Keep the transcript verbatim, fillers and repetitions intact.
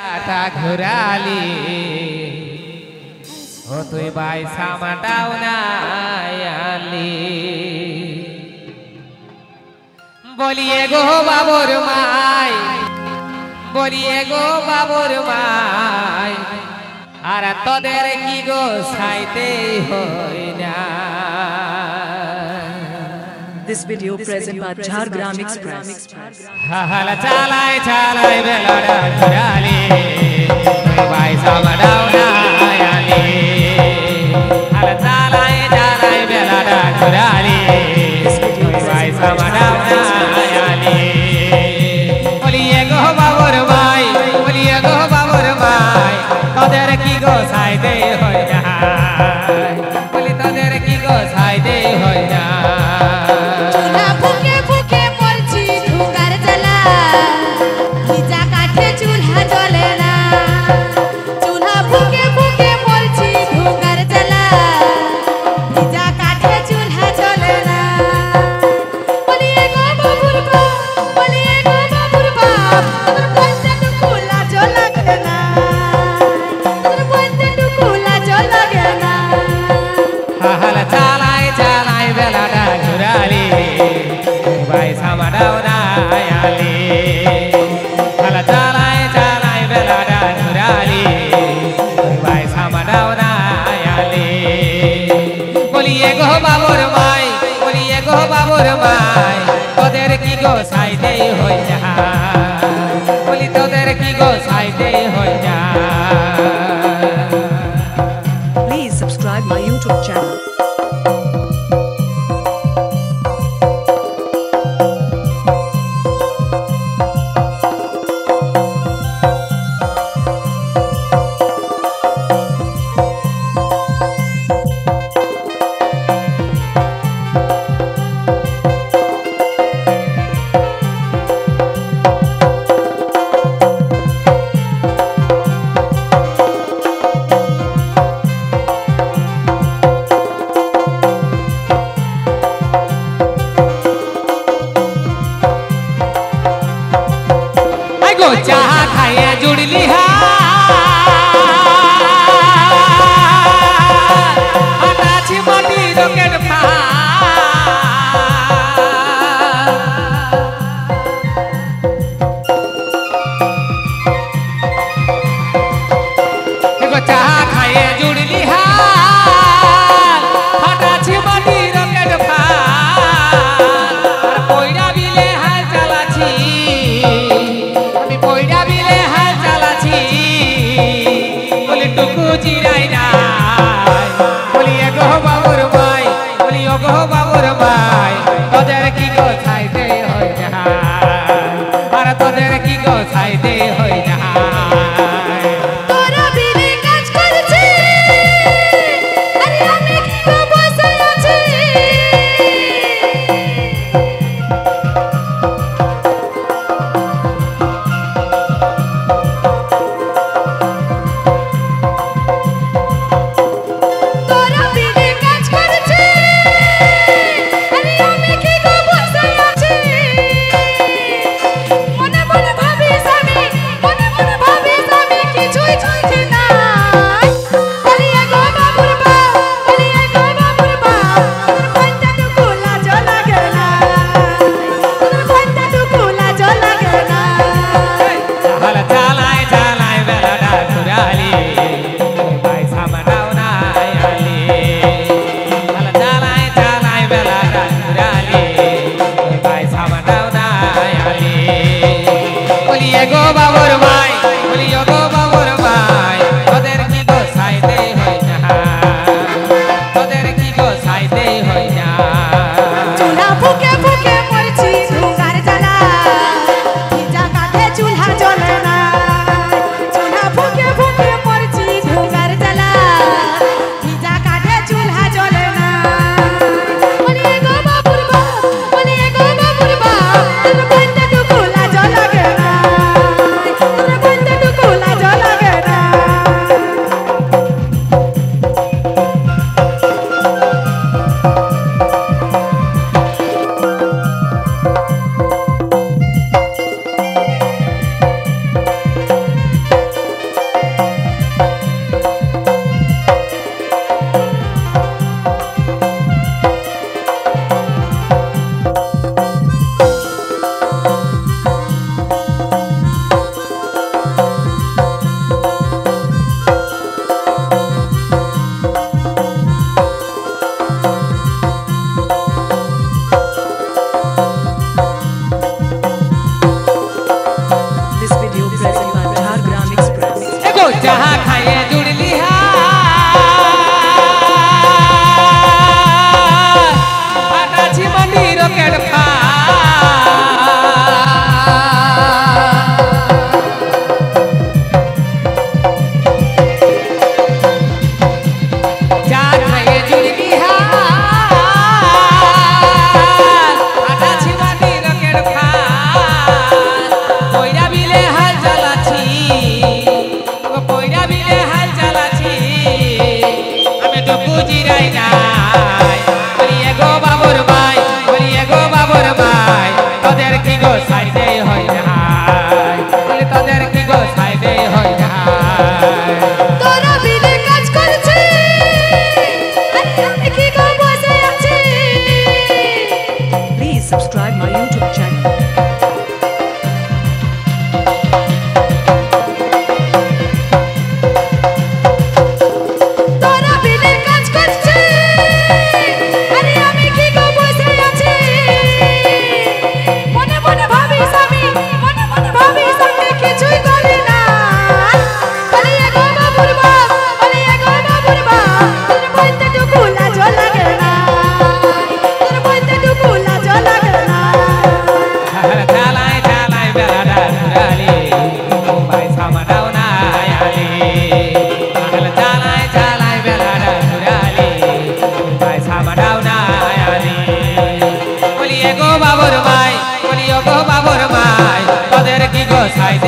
ता घुराली हो तुई बाई सामाटाव नायाली बोलिए गो बाबुर माई बोलिए गो बाबुर माई आरा तोदेर की गो साइते होई ना। This video present by Jhargram Express. hala chalai chalai belada घुराली बाई सामाटाव नायाली hala chalai chalai belada घुराली बाई सामाटाव नायाली बोलिए गो बाबुर माई बोलिए गो बाबुर माई तोदेर की गो साइते होई ना बोली तोदेर की गो साइते होई ना। बोलिए गो बाबुर माई बोलिए गो बाबुर माई तोदेर की गो साइते होई जा बोली तोदेर की गो साइते होई जा। Please subscribe my YouTube channel. चाह खाए जुड़ली हा अनाची माटी रॉकेट फा एगो चाह खाए जुड़ली हा अनाची माटी रॉकेट फा कोइरा बिले हाल चलाची कोइरा बिले हाल चलाची बोली टुकु जिराई ना बोलिए गो बाबुर माई बोलिए गो बाबुर माई तोदेर की गो साइते होई जा आरा तोदेर की गो साइते होई जा। तोरा बिले काज करछि अरे আমি কি গো বসে আছি बोलिए गो बाबुर माई बोलिए गो बाबुर माई চাহা খাইয়ে জুড়লি হাটাছি মানি রকেট খা চা খাইয়ে জুড়লি হাটাছি মানি রকেট খা কইরা বিলে হাল চালাছি কইরা বিলে হাল চালাছি আমি তো বুঝি রাই নাই বলি এগো বাবুর ভাই বলি এগো বাবুর ভাই তোদের কি গো সাইডে হয় না বলি তোদের কি গো সাইডে হয় না তোরা বিলে কাজ করছে আর আমি কি গো বসে আছি Please subscribe my YouTube channel. তোরা বিলে কাজ করছে আর আমি কি গো বসে আছি মনে মনে ভাবিস আমি মনে মনে ভাবিস আমি কিছুই করি না বলি এগো বাবুর বাপ বলি এগো বাবুর বাপ তোর বইতে টুকু লাজ লাগে না তোর বইতে টুকু লাজ লাগে না চালাই চালাই বেলাডা ঘুরালি ও ভাই সামাদাও না আলি চালাই চালাই বেলাডা ঘুরালি ও ভাই সামাদাও না আলি বলি এগো বাবুর ভাই বলি ওগো বাবুর ভাই তোদের কি গো সাইড